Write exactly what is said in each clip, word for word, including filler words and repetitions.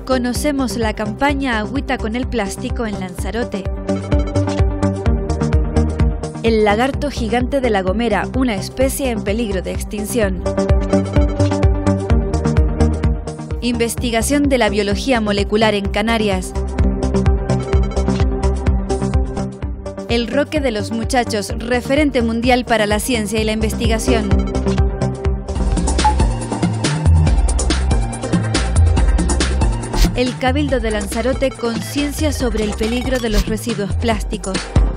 Conocemos la campaña Agüita con el plástico en Lanzarote. El lagarto gigante de La Gomera, una especie en peligro de extinción. Investigación de la biología molecular en Canarias. El Roque de los Muchachos, referente mundial para la ciencia y la investigación. El Cabildo de Lanzarote conciencia sobre el peligro de los residuos plásticos.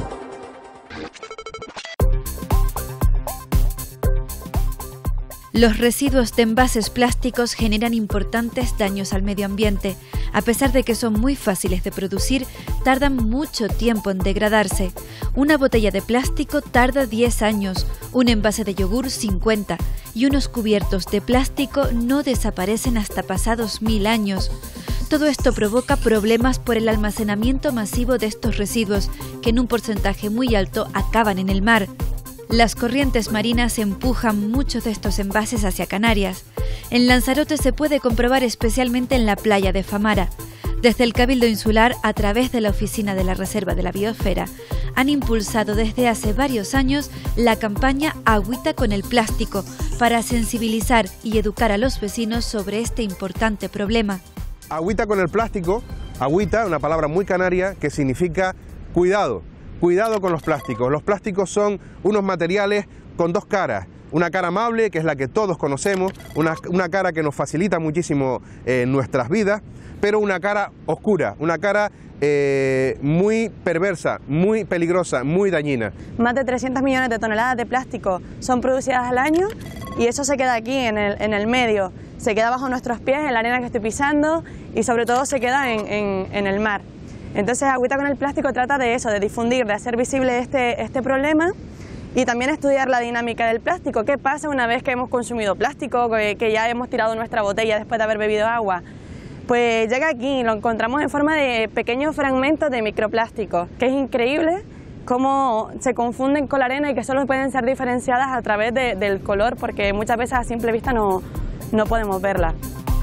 Los residuos de envases plásticos generan importantes daños al medio ambiente. A pesar de que son muy fáciles de producir, tardan mucho tiempo en degradarse. Una botella de plástico tarda diez años, un envase de yogur cincuenta y unos cubiertos de plástico no desaparecen hasta pasados mil años. Todo esto provoca problemas por el almacenamiento masivo de estos residuos, que en un porcentaje muy alto acaban en el mar. Las corrientes marinas empujan muchos de estos envases hacia Canarias. En Lanzarote se puede comprobar especialmente en la playa de Famara. Desde el Cabildo Insular, a través de la Oficina de la Reserva de la Biosfera, han impulsado desde hace varios años la campaña Agüita con el plástico para sensibilizar y educar a los vecinos sobre este importante problema. Agüita con el plástico, agüita, una palabra muy canaria que significa cuidado. Cuidado con los plásticos. Los plásticos son unos materiales con dos caras. Una cara amable, que es la que todos conocemos, una, una cara que nos facilita muchísimo eh, nuestras vidas, pero una cara oscura, una cara eh, muy perversa, muy peligrosa, muy dañina. Más de trescientos millones de toneladas de plástico son producidas al año y eso se queda aquí en el, en el medio, se queda bajo nuestros pies, en la arena que estoy pisando y sobre todo se queda en, en, en el mar. Entonces Agüita con el plástico trata de eso, de difundir, de hacer visible este, este problema y también estudiar la dinámica del plástico. ¿Qué pasa una vez que hemos consumido plástico, que, que ya hemos tirado nuestra botella después de haber bebido agua? Pues llega aquí y lo encontramos en forma de pequeños fragmentos de microplástico, que es increíble cómo se confunden con la arena y que solo pueden ser diferenciadas a través de, del color, porque muchas veces a simple vista no, no podemos verla.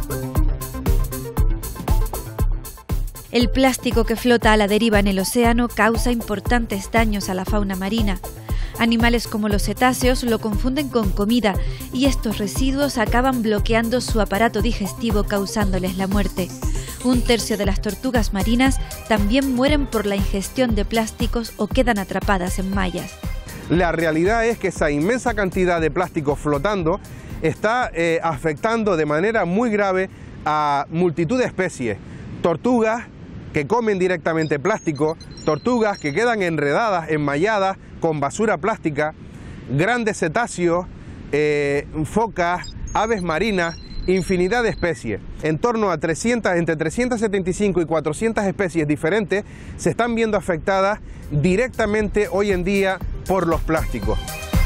El plástico que flota a la deriva en el océano causa importantes daños a la fauna marina. Animales como los cetáceos lo confunden con comida y estos residuos acaban bloqueando su aparato digestivo causándoles la muerte. Un tercio de las tortugas marinas también mueren por la ingestión de plásticos o quedan atrapadas en mallas. La realidad es que esa inmensa cantidad de plástico flotando está eh, afectando de manera muy grave a multitud de especies. Tortugas que comen directamente plástico, tortugas que quedan enredadas, enmalladas con basura plástica, grandes cetáceos, eh, focas, aves marinas, infinidad de especies. En torno a trescientas, entre trescientas setenta y cinco y cuatrocientas especies diferentes se están viendo afectadas directamente hoy en día por los plásticos.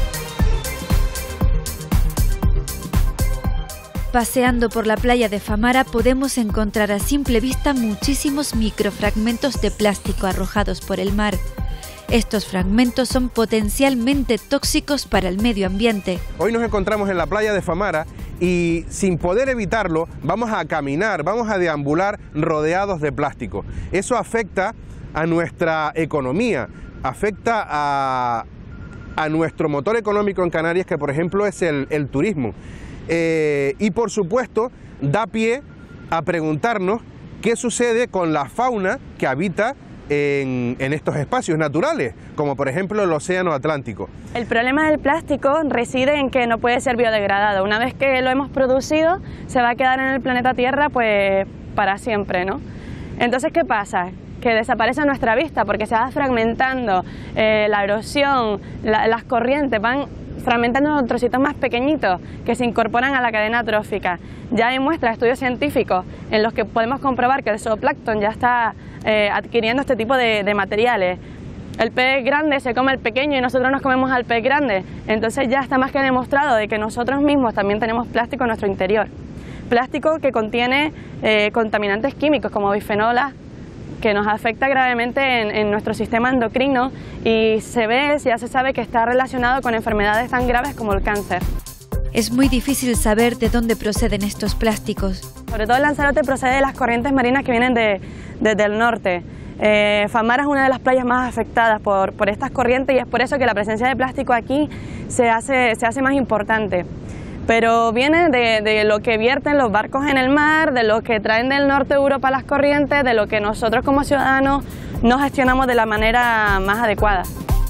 Paseando por la playa de Famara podemos encontrar a simple vista muchísimos microfragmentos de plástico arrojados por el mar. Estos fragmentos son potencialmente tóxicos para el medio ambiente. Hoy nos encontramos en la playa de Famara y sin poder evitarlo vamos a caminar, vamos a deambular rodeados de plástico. Eso afecta a nuestra economía, afecta a, a nuestro motor económico en Canarias, que por ejemplo es el, el turismo. Eh, y por supuesto da pie a preguntarnos qué sucede con la fauna que habita en, en estos espacios naturales, como por ejemplo el océano Atlántico. El problema del plástico reside en que no puede ser biodegradado. Una vez que lo hemos producido, se va a quedar en el planeta Tierra pues para siempre, ¿no? Entonces, ¿qué pasa? Que desaparece a nuestra vista porque se va fragmentando, eh, la erosión, la, las corrientes van fragmentando en trocitos más pequeñitos que se incorporan a la cadena trófica. Ya hay muestras, estudios científicos en los que podemos comprobar que el zooplancton ya está eh, adquiriendo este tipo de, de materiales. El pez grande se come al pequeño y nosotros nos comemos al pez grande. Entonces ya está más que demostrado de que nosotros mismos también tenemos plástico en nuestro interior. Plástico que contiene eh, contaminantes químicos como bifenolas, que nos afecta gravemente en, en nuestro sistema endocrino y se ve, ya se sabe que está relacionado con enfermedades tan graves como el cáncer. Es muy difícil saber de dónde proceden estos plásticos. Sobre todo el lanzarote procede de las corrientes marinas que vienen de, desde el norte. Eh, Famara es una de las playas más afectadas por, por estas corrientes y es por eso que la presencia de plástico aquí se hace, se hace más importante. Pero viene de, de lo que vierten los barcos en el mar, de lo que traen del norte de Europa las corrientes, de lo que nosotros como ciudadanos no gestionamos de la manera más adecuada.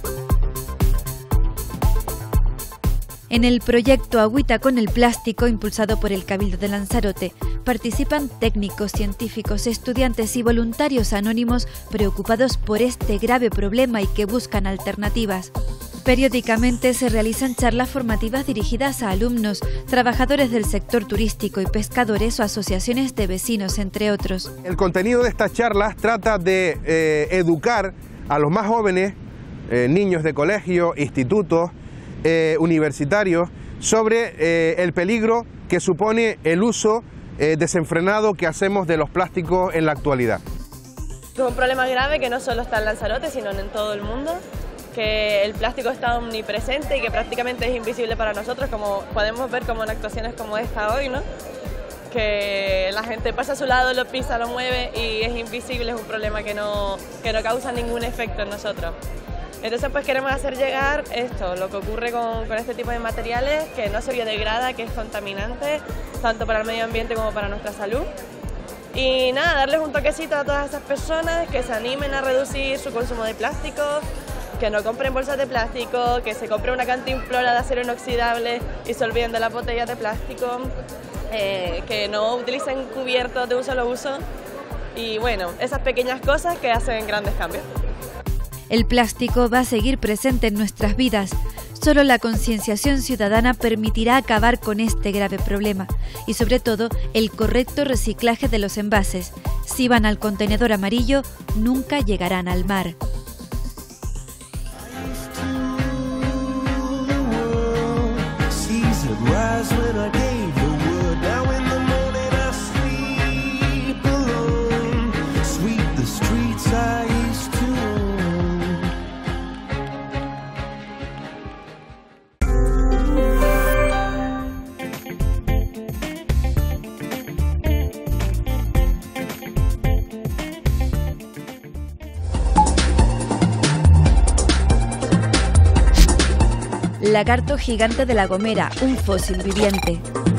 En el proyecto Agüita con el plástico, impulsado por el Cabildo de Lanzarote, participan técnicos, científicos, estudiantes y voluntarios anónimos preocupados por este grave problema y que buscan alternativas. Periódicamente se realizan charlas formativas dirigidas a alumnos, trabajadores del sector turístico y pescadores o asociaciones de vecinos, entre otros. El contenido de estas charlas trata de eh, educar a los más jóvenes, eh, niños de colegio, institutos, eh, universitarios, sobre eh, el peligro que supone el uso eh, desenfrenado que hacemos de los plásticos en la actualidad. Es un problema grave que no solo está en Lanzarote, sino en todo el mundo, que el plástico está omnipresente y que prácticamente es invisible para nosotros, como podemos ver como en actuaciones como esta hoy, ¿no? Que la gente pasa a su lado, lo pisa, lo mueve y es invisible, es un problema que no, que no causa ningún efecto en nosotros. Entonces pues queremos hacer llegar esto, lo que ocurre con, con este tipo de materiales, que no se biodegrada, que es contaminante, tanto para el medio ambiente como para nuestra salud. Y nada, darles un toquecito a todas esas personas que se animen a reducir su consumo de plástico, que no compren bolsas de plástico, que se compre una cantimplora de acero inoxidable y se olviden de las botellas de plástico, eh, que no utilicen cubiertos de un solo uso y bueno, esas pequeñas cosas que hacen grandes cambios. El plástico va a seguir presente en nuestras vidas. Solo la concienciación ciudadana permitirá acabar con este grave problema y sobre todo el correcto reciclaje de los envases. Si van al contenedor amarillo, nunca llegarán al mar. Lagarto gigante de La Gomera, un fósil viviente.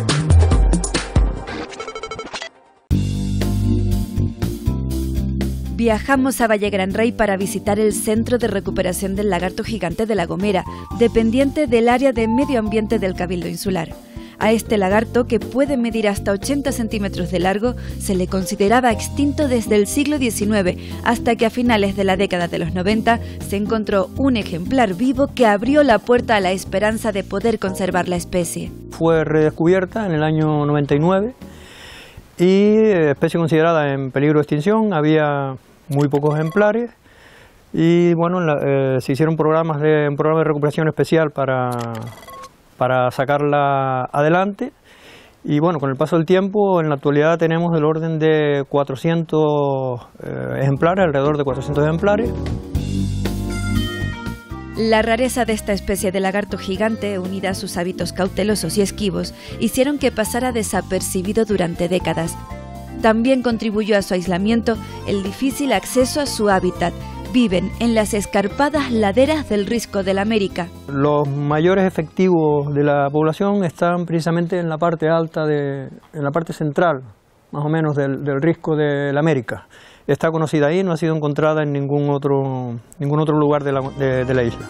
Viajamos a Valle Gran Rey para visitar el Centro de Recuperación del Lagarto Gigante de La Gomera, dependiente del área de medio ambiente del Cabildo Insular. A este lagarto, que puede medir hasta ochenta centímetros de largo, se le consideraba extinto desde el siglo diecinueve, hasta que a finales de la década de los noventa se encontró un ejemplar vivo que abrió la puerta a la esperanza de poder conservar la especie. Fue redescubierta en el año noventa y nueve y especie considerada en peligro de extinción, había muy pocos ejemplares y bueno, la, eh, se hicieron programas de, un programa de recuperación especial para... para sacarla adelante y bueno, con el paso del tiempo en la actualidad tenemos del orden de cuatrocientos eh, ejemplares, alrededor de cuatrocientos ejemplares. La rareza de esta especie de lagarto gigante, unida a sus hábitos cautelosos y esquivos, hicieron que pasara desapercibido durante décadas. También contribuyó a su aislamiento el difícil acceso a su hábitat. Viven en las escarpadas laderas del Risco de la América. Los mayores efectivos de la población están precisamente en la parte alta, de, en la parte central, más o menos, del, del Risco de la América. Está conocida ahí, no ha sido encontrada en ningún otro, ningún otro lugar de la, de, de la isla.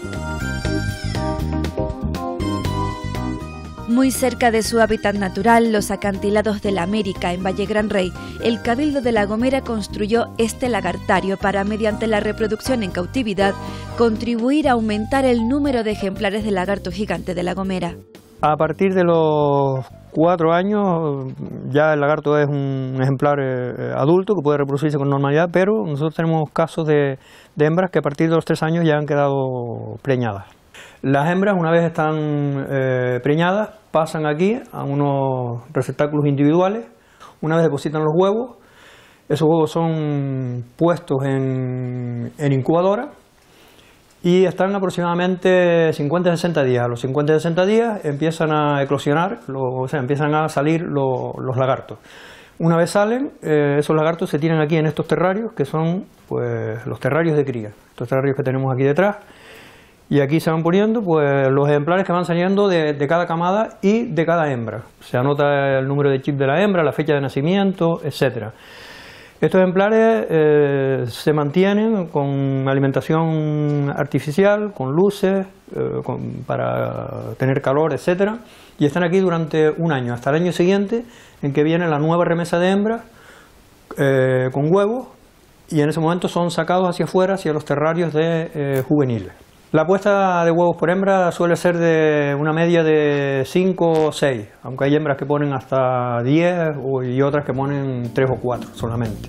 Muy cerca de su hábitat natural, los acantilados de la América, en Valle Gran Rey, el Cabildo de La Gomera construyó este lagartario para, mediante la reproducción en cautividad, contribuir a aumentar el número de ejemplares del lagarto gigante de La Gomera. A partir de los cuatro años ya el lagarto es un ejemplar eh, adulto que puede reproducirse con normalidad, pero nosotros tenemos casos de, de hembras que a partir de los tres años ya han quedado preñadas. Las hembras, una vez están eh, preñadas, pasan aquí a unos receptáculos individuales. Una vez depositan los huevos, esos huevos son puestos en, en incubadora y están aproximadamente cincuenta a sesenta días. A los cincuenta a sesenta días empiezan a eclosionar, lo, o sea, empiezan a salir lo, los lagartos. Una vez salen, eh, esos lagartos se tiran aquí en estos terrarios, que son pues los terrarios de cría, estos terrarios que tenemos aquí detrás, y aquí se van poniendo pues los ejemplares que van saliendo de, de cada camada y de cada hembra. Se anota el número de chip de la hembra, la fecha de nacimiento, etcétera. Estos ejemplares eh, se mantienen con alimentación artificial, con luces, eh, con, para tener calor, etcétera, y están aquí durante un año, hasta el año siguiente, en que viene la nueva remesa de hembras eh, con huevos, y en ese momento son sacados hacia afuera, hacia los terrarios de eh, juveniles. La puesta de huevos por hembra suele ser de una media de cinco o seis, aunque hay hembras que ponen hasta diez y otras que ponen tres o cuatro solamente.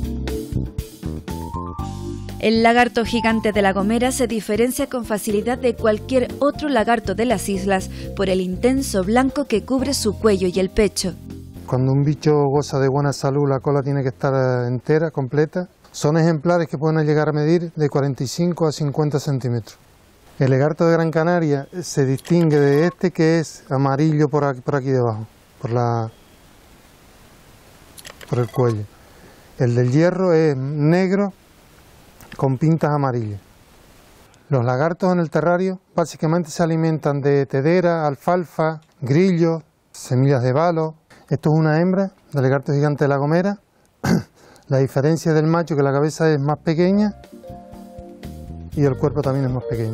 El lagarto gigante de La Gomera se diferencia con facilidad de cualquier otro lagarto de las islas por el intenso blanco que cubre su cuello y el pecho. Cuando un bicho goza de buena salud, la cola tiene que estar entera, completa. Son ejemplares que pueden llegar a medir de cuarenta y cinco a cincuenta centímetros. El lagarto de Gran Canaria se distingue de este, que es amarillo por aquí, por aquí debajo, por, la, por el cuello. El del hierro es negro con pintas amarillas. Los lagartos en el terrario básicamente se alimentan de tedera, alfalfa, grillos, semillas de balo. Esto es una hembra del lagarto gigante de La Gomera. La diferencia del macho, que la cabeza es más pequeña y el cuerpo también es más pequeño.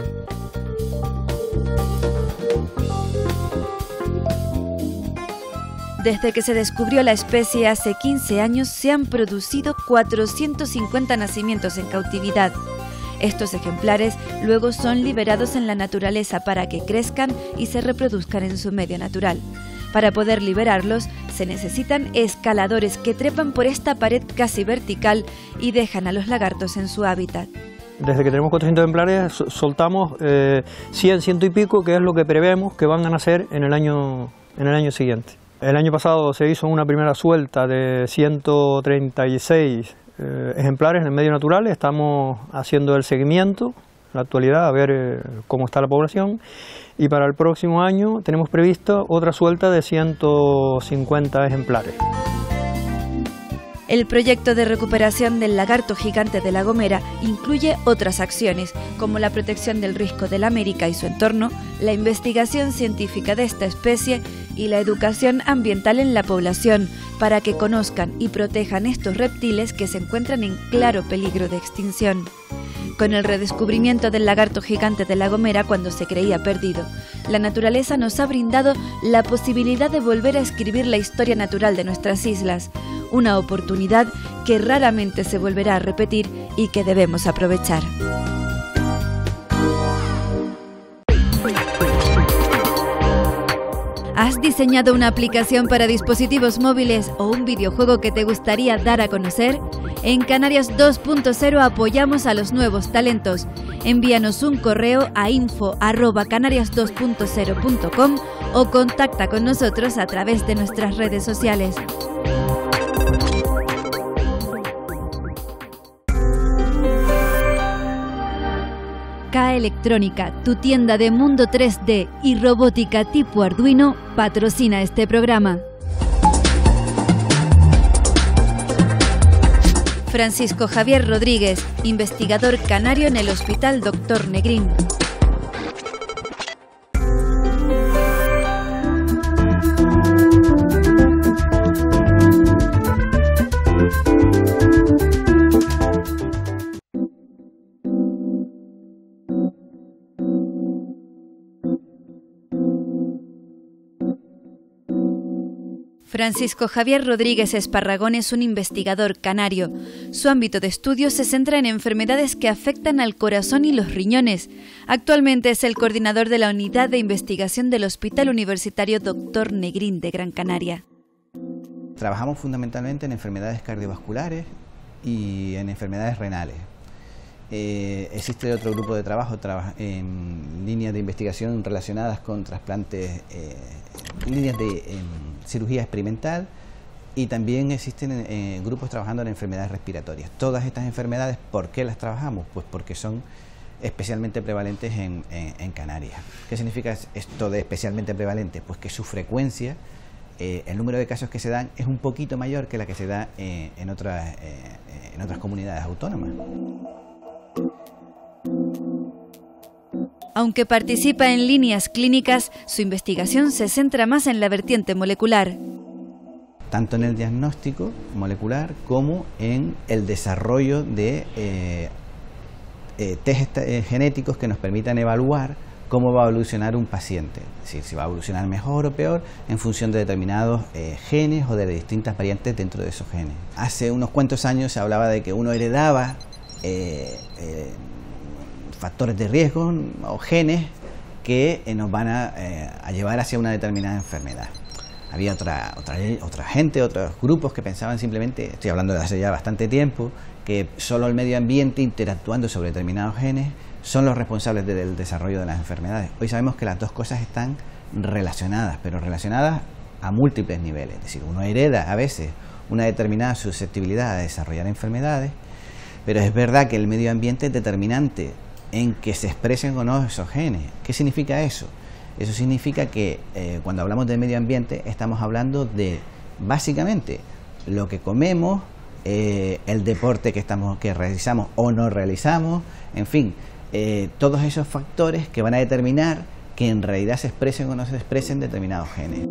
Desde que se descubrió la especie hace quince años se han producido cuatrocientos cincuenta nacimientos en cautividad. Estos ejemplares luego son liberados en la naturaleza para que crezcan y se reproduzcan en su medio natural. Para poder liberarlos se necesitan escaladores que trepan por esta pared casi vertical y dejan a los lagartos en su hábitat. Desde que tenemos cuatrocientos ejemplares soltamos eh, cien, ciento y pico, que es lo que prevemos que van a nacer en el año, en el año siguiente. El año pasado se hizo una primera suelta de ciento treinta y seis eh, ejemplares en el medio natural. Estamos haciendo el seguimiento en la actualidad a ver eh, cómo está la población, y para el próximo año tenemos previsto otra suelta de ciento cincuenta ejemplares. El proyecto de recuperación del lagarto gigante de La Gomera incluye otras acciones, como la protección del risco del América y su entorno, la investigación científica de esta especie y la educación ambiental en la población, para que conozcan y protejan estos reptiles que se encuentran en claro peligro de extinción. Con el redescubrimiento del lagarto gigante de La Gomera cuando se creía perdido, la naturaleza nos ha brindado la posibilidad de volver a escribir la historia natural de nuestras islas, una oportunidad que raramente se volverá a repetir y que debemos aprovechar. ¿Has diseñado una aplicación para dispositivos móviles o un videojuego que te gustaría dar a conocer? En Canarias dos punto cero apoyamos a los nuevos talentos. Envíanos un correo a info arroba canarias dos punto cero punto com o contacta con nosotros a través de nuestras redes sociales. K Electrónica, tu tienda de mundo tres D y robótica tipo Arduino, patrocina este programa. Francisco Javier Rodríguez, investigador canario en el Hospital Doctor Negrín. Francisco Javier Rodríguez Esparragón es un investigador canario. Su ámbito de estudio se centra en enfermedades que afectan al corazón y los riñones. Actualmente es el coordinador de la Unidad de Investigación del Hospital Universitario Doctor Negrín de Gran Canaria. Trabajamos fundamentalmente en enfermedades cardiovasculares y en enfermedades renales. Eh, existe otro grupo de trabajo traba, en líneas de investigación relacionadas con trasplantes, eh, líneas de eh, cirugía experimental, y también existen eh, grupos trabajando en enfermedades respiratorias. Todas estas enfermedades, ¿por qué las trabajamos? Pues porque son especialmente prevalentes en, en, en Canarias. ¿Qué significa esto de especialmente prevalente? Pues que su frecuencia eh, el número de casos que se dan es un poquito mayor que la que se da eh, en, otras, eh, en otras comunidades autónomas. Aunque participa en líneas clínicas, su investigación se centra más en la vertiente molecular. Tanto en el diagnóstico molecular como en el desarrollo de eh, eh, test eh, genéticos que nos permitan evaluar cómo va a evolucionar un paciente, es decir, si va a evolucionar mejor o peor en función de determinados eh, genes o de distintas variantes dentro de esos genes. Hace unos cuantos años se hablaba de que uno heredaba eh, eh, factores de riesgo o genes que eh, nos van a, eh, a llevar hacia una determinada enfermedad. Había otra, otra, otra gente, otros grupos que pensaban simplemente, estoy hablando de hace ya bastante tiempo, que solo el medio ambiente interactuando sobre determinados genes son los responsables del desarrollo de las enfermedades. Hoy sabemos que las dos cosas están relacionadas, pero relacionadas a múltiples niveles. Es decir, uno hereda a veces una determinada susceptibilidad a desarrollar enfermedades, pero es verdad que el medio ambiente es determinante en que se expresen o no esos genes. ¿Qué significa eso? Eso significa que eh, cuando hablamos del medio ambiente estamos hablando de, básicamente, lo que comemos, eh, el deporte que, estamos, que realizamos o no realizamos, en fin, eh, todos esos factores que van a determinar que en realidad se expresen o no se expresen determinados genes.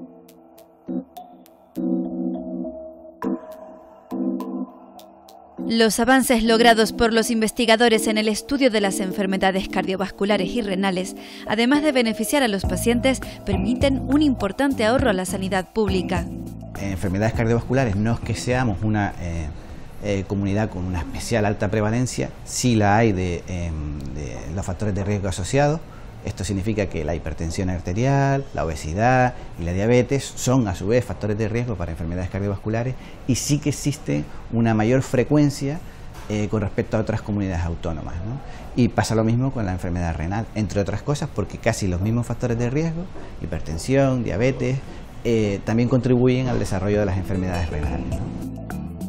Los avances logrados por los investigadores en el estudio de las enfermedades cardiovasculares y renales, además de beneficiar a los pacientes, permiten un importante ahorro a la sanidad pública. En enfermedades cardiovasculares no es que seamos una eh, eh, comunidad con una especial alta prevalencia, sí la hay de, eh, de los factores de riesgo asociados. Esto significa que la hipertensión arterial, la obesidad y la diabetes son a su vez factores de riesgo para enfermedades cardiovasculares y sí que existe una mayor frecuencia eh, con respecto a otras comunidades autónomas, ¿no? Y pasa lo mismo con la enfermedad renal, entre otras cosas porque casi los mismos factores de riesgo, hipertensión, diabetes, eh, también contribuyen al desarrollo de las enfermedades renales, ¿no?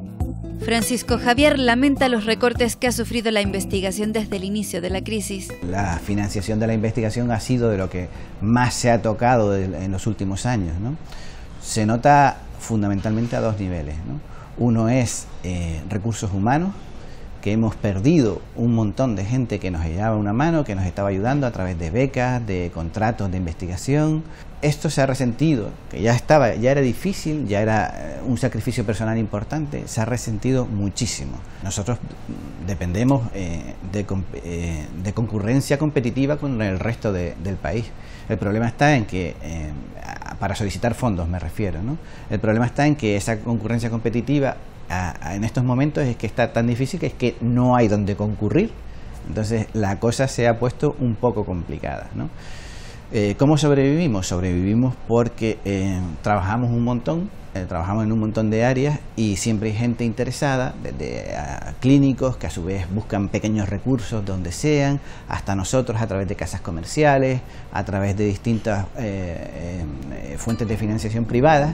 Francisco Javier lamenta los recortes que ha sufrido la investigación desde el inicio de la crisis. La financiación de la investigación ha sido de lo que más se ha tocado en los últimos años, ¿no? Se nota fundamentalmente a dos niveles, ¿no? Uno es eh, recursos humanos, que hemos perdido un montón de gente que nos echaba una mano, que nos estaba ayudando a través de becas, de contratos de investigación. Esto se ha resentido, que ya estaba, ya era difícil, ya era un sacrificio personal importante, se ha resentido muchísimo. Nosotros dependemos eh, de, eh, de concurrencia competitiva con el resto de, del país. El problema está en que, eh, para solicitar fondos me refiero, ¿no? El problema está en que esa concurrencia competitiva a, a, en estos momentos es que está tan difícil que es que no hay donde concurrir. Entonces la cosa se ha puesto un poco complicada, ¿no? Eh, ¿Cómo sobrevivimos? Sobrevivimos porque eh, trabajamos un montón, eh, trabajamos en un montón de áreas y siempre hay gente interesada, desde a clínicos que a su vez buscan pequeños recursos donde sean, hasta nosotros a través de casas comerciales, a través de distintas eh, eh, fuentes de financiación privadas.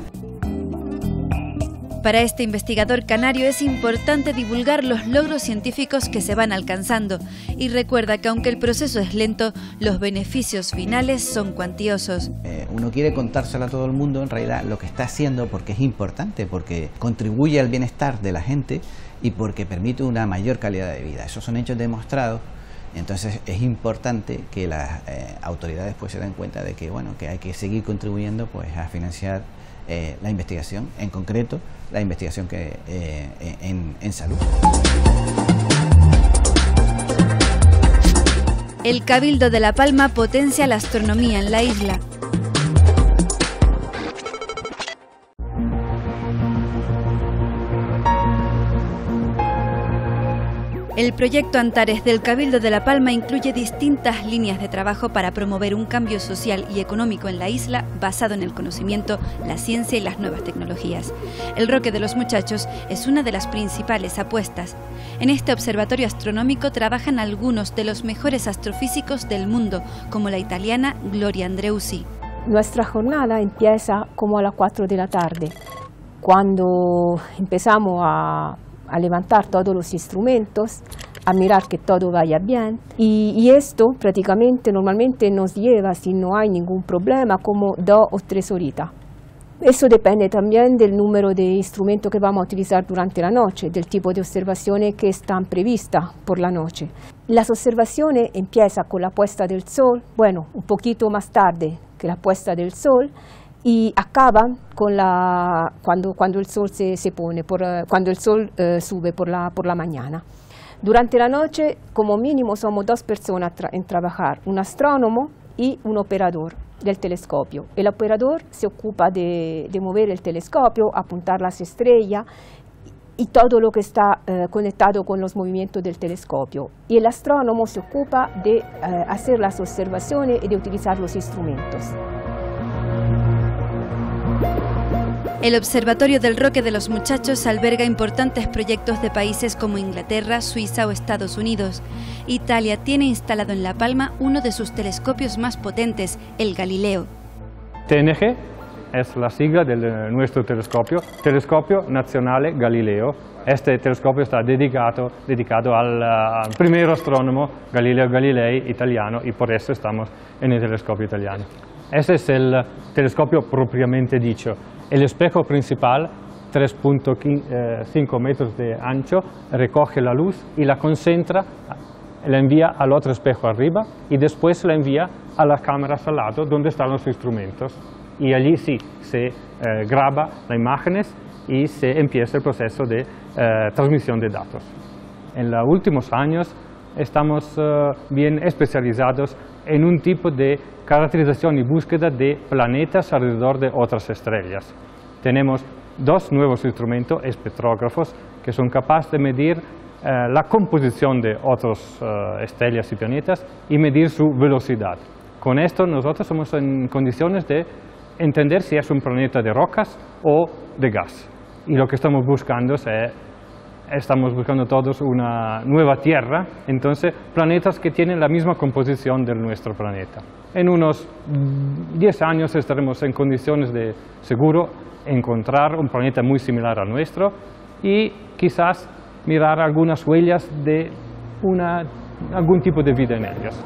Para este investigador canario es importante divulgar los logros científicos que se van alcanzando y recuerda que aunque el proceso es lento, los beneficios finales son cuantiosos. Eh, uno quiere contárselo a todo el mundo en realidad lo que está haciendo porque es importante, porque contribuye al bienestar de la gente y porque permite una mayor calidad de vida. Esos son hechos demostrados. Entonces es importante que las eh, autoridades pues se den cuenta de que, bueno, que hay que seguir contribuyendo pues a financiar eh, la investigación, en concreto la investigación que, eh, en, en salud. El Cabildo de La Palma potencia la astronomía en la isla. El proyecto Antares del Cabildo de La Palma incluye distintas líneas de trabajo para promover un cambio social y económico en la isla basado en el conocimiento, la ciencia y las nuevas tecnologías. El Roque de los Muchachos es una de las principales apuestas. En este observatorio astronómico trabajan algunos de los mejores astrofísicos del mundo, como la italiana Gloria Andreusi. Nuestra jornada empieza como a las cuatro de la tarde, cuando empezamos a a levantar todos los instrumentos, a mirar que todo vaya bien. Y, y esto prácticamente normalmente nos lleva, si no hay ningún problema, como dos o tres horitas. Eso depende también del número de instrumentos que vamos a utilizar durante la noche, del tipo de observaciones que están previstas por la noche. Las observaciones empiezan con la puesta del sol, bueno, un poquito más tarde que la puesta del sol, y acaban con la, cuando, cuando el sol se, se pone, por, cuando el sol eh, sube por la, por la mañana. Durante la noche, como mínimo, somos dos personas tra en trabajar, un astrónomo y un operador del telescopio. El operador se ocupa de, de mover el telescopio, apuntar las estrellas y todo lo que está eh, conectado con los movimientos del telescopio. Y el astrónomo se ocupa de eh, hacer las observaciones y de utilizar los instrumentos. El Observatorio del Roque de los Muchachos alberga importantes proyectos de países como Inglaterra, Suiza o Estados Unidos. Italia tiene instalado en La Palma uno de sus telescopios más potentes, el Galileo. T N G es la sigla de nuestro telescopio, Telescopio Nazionale Galileo. Este telescopio está dedicado, dedicado al, al primer astrónomo Galileo Galilei italiano y por eso estamos en el telescopio italiano. Ese es el telescopio propiamente dicho. El espejo principal, tres punto cinco metros de ancho, recoge la luz y la concentra, la envía al otro espejo arriba y después la envía a las cámaras al lado donde están los instrumentos. Y allí sí, se eh, graba las imágenes y se empieza el proceso de eh, transmisión de datos. En los últimos años estamos eh, bien especializados en un tipo de caracterización y búsqueda de planetas alrededor de otras estrellas. Tenemos dos nuevos instrumentos espectrógrafos que son capaces de medir eh, la composición de otras eh, estrellas y planetas y medir su velocidad. Con esto nosotros somos en condiciones de entender si es un planeta de rocas o de gas. Y lo que estamos buscando es, estamos buscando todos una nueva Tierra, entonces planetas que tienen la misma composición de nuestro planeta. En unos diez años estaremos en condiciones de seguro encontrar un planeta muy similar al nuestro y quizás mirar algunas huellas de una, algún tipo de vida en ellos.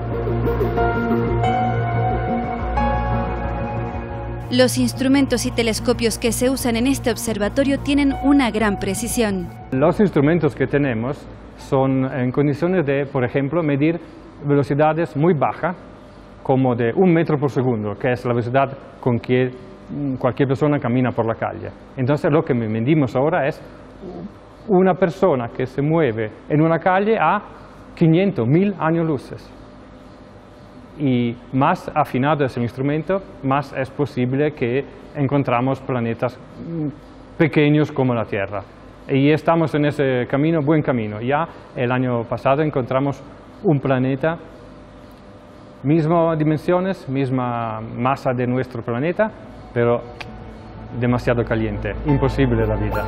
Los instrumentos y telescopios que se usan en este observatorio tienen una gran precisión. Los instrumentos que tenemos son en condiciones de, por ejemplo, medir velocidades muy bajas, como de un metro por segundo, que es la velocidad con que cualquier persona camina por la calle. Entonces lo que medimos ahora es una persona que se mueve en una calle a quinientos mil años luces. Y más afinado es el instrumento, más es posible que encontramos planetas pequeños como la Tierra. Y estamos en ese camino, buen camino. Ya el año pasado encontramos un planeta, mismas dimensiones, misma masa de nuestro planeta, pero demasiado caliente, imposible la vida.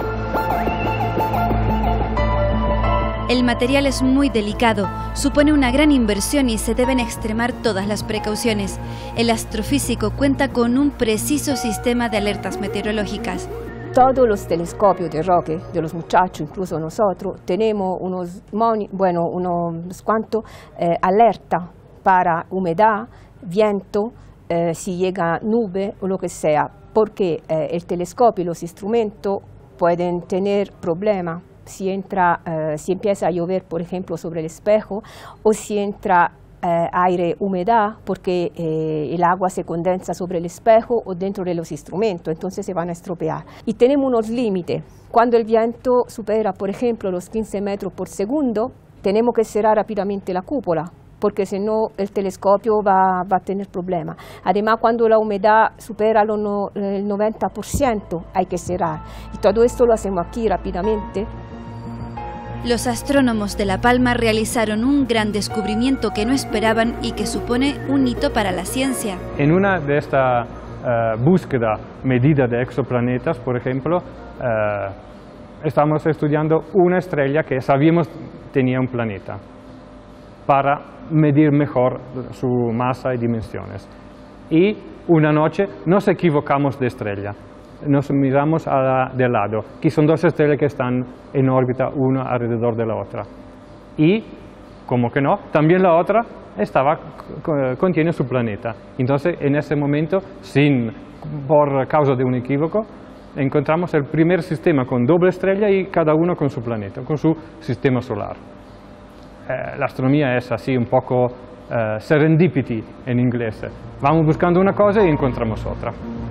El material es muy delicado, supone una gran inversión y se deben extremar todas las precauciones. El astrofísico cuenta con un preciso sistema de alertas meteorológicas. Todos los telescopios de Roque, de los muchachos, incluso nosotros, tenemos unos, bueno, unos cuantos eh, alertas para humedad, viento, eh, si llega nube o lo que sea, porque eh, el telescopio y los instrumentos pueden tener problemas. Si, entra, eh, si empieza a llover, por ejemplo, sobre el espejo, o si entra eh, aire, humedad, porque eh, el agua se condensa sobre el espejo o dentro de los instrumentos, entonces se van a estropear. Y tenemos unos límites. Cuando el viento supera, por ejemplo, los quince metros por segundo, tenemos que cerrar rápidamente la cúpula, porque si no el telescopio va, va a tener problemas. Además, cuando la humedad supera lo no, el noventa por ciento, hay que cerrar. Y todo esto lo hacemos aquí rápidamente. Los astrónomos de La Palma realizaron un gran descubrimiento que no esperaban y que supone un hito para la ciencia. En una de estas uh, búsqueda medida de exoplanetas, por ejemplo, uh, estamos estudiando una estrella que sabíamos tenía un planeta para medir mejor su masa y dimensiones. Y una noche nos equivocamos de estrella. Nos miramos a la, de lado, que son dos estrellas que están en órbita una alrededor de la otra. Y, como que no, también la otra estaba, contiene su planeta. Entonces, en ese momento, sin por causa de un equívoco, encontramos el primer sistema con doble estrella y cada uno con su planeta, con su sistema solar. Eh, la astronomía es así un poco eh, serendipity en inglés. Vamos buscando una cosa y encontramos otra.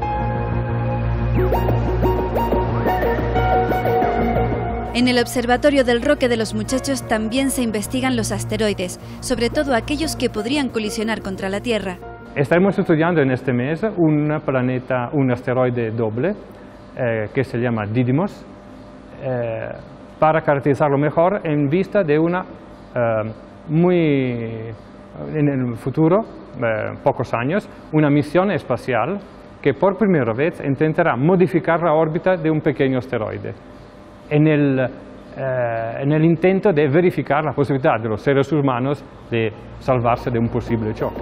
En el Observatorio del Roque de los Muchachos también se investigan los asteroides, sobre todo aquellos que podrían colisionar contra la Tierra. Estamos estudiando en este mes un planeta, un asteroide doble, eh, que se llama Didymos, eh, para caracterizarlo mejor en vista de una eh, muy, en el futuro, eh, pocos años, una misión espacial que por primera vez intentará modificar la órbita de un pequeño asteroide, en el, eh, en el intento de verificar la posibilidad de los seres humanos de salvarse de un posible choque.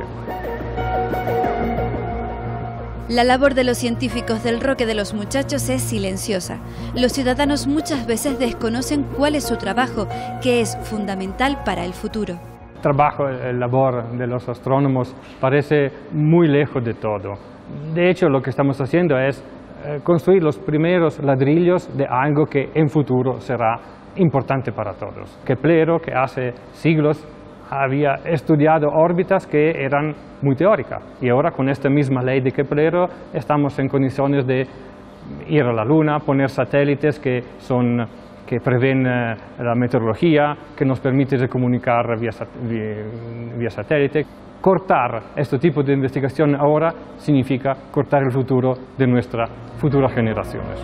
La labor de los científicos del Roque de los Muchachos es silenciosa. Los ciudadanos muchas veces desconocen cuál es su trabajo, que es fundamental para el futuro. El trabajo, el labor de los astrónomos parece muy lejos de todo. De hecho, lo que estamos haciendo es eh, construir los primeros ladrillos de algo que en futuro será importante para todos. Keplero, que hace siglos había estudiado órbitas que eran muy teóricas, y ahora con esta misma ley de Keplero estamos en condiciones de ir a la Luna, poner satélites que, son, que prevén eh, la meteorología, que nos permite comunicar vía, vía, vía satélite. Cortar este tipo de investigación ahora significa cortar el futuro de nuestras futuras generaciones.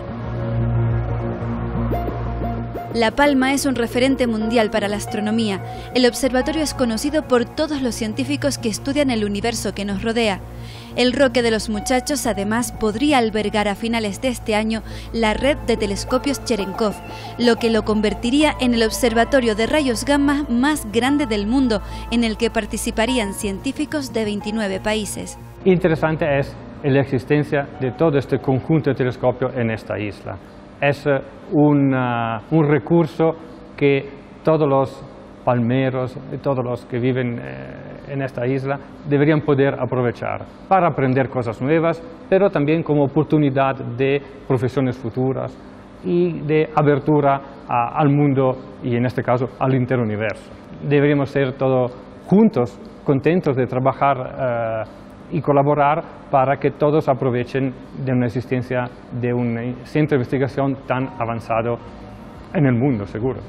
La Palma es un referente mundial para la astronomía. El observatorio es conocido por todos los científicos que estudian el universo que nos rodea. El Roque de los Muchachos además podría albergar a finales de este año la red de telescopios Cherenkov, lo que lo convertiría en el observatorio de rayos gamma más grande del mundo, en el que participarían científicos de veintinueve países. Interesante es la existencia de todo este conjunto de telescopios en esta isla. Es un, uh, un recurso que todos los palmeros y todos los que viven eh, en esta isla deberían poder aprovechar para aprender cosas nuevas, pero también como oportunidad de profesiones futuras y de abertura a, al mundo y en este caso al interuniverso. Deberíamos ser todos juntos, contentos de trabajar eh, y colaborar para que todos aprovechen de una existencia de un centro de investigación tan avanzado en el mundo, seguro.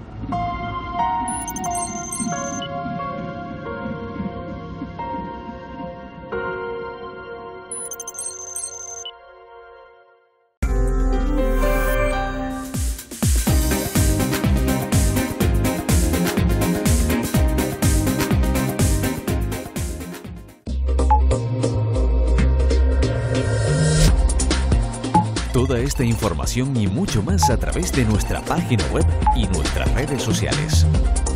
Toda esta información y mucho más a través de nuestra página web y nuestras redes sociales.